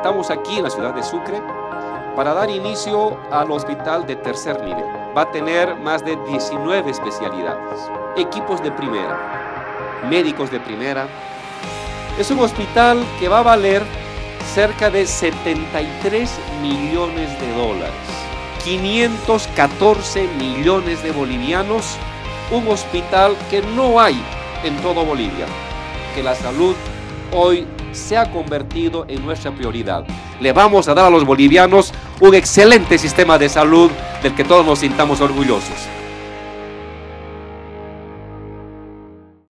Estamos aquí en la ciudad de Sucre para dar inicio al hospital de tercer nivel. Va a tener más de 19 especialidades, equipos de primera, médicos de primera. Es un hospital que va a valer cerca de 73 millones de dólares, 514 millones de bolivianos, un hospital que no hay en todo Bolivia, que la salud hoy se ha convertido en nuestra prioridad. Le vamos a dar a los bolivianos un excelente sistema de salud del que todos nos sintamos orgullosos.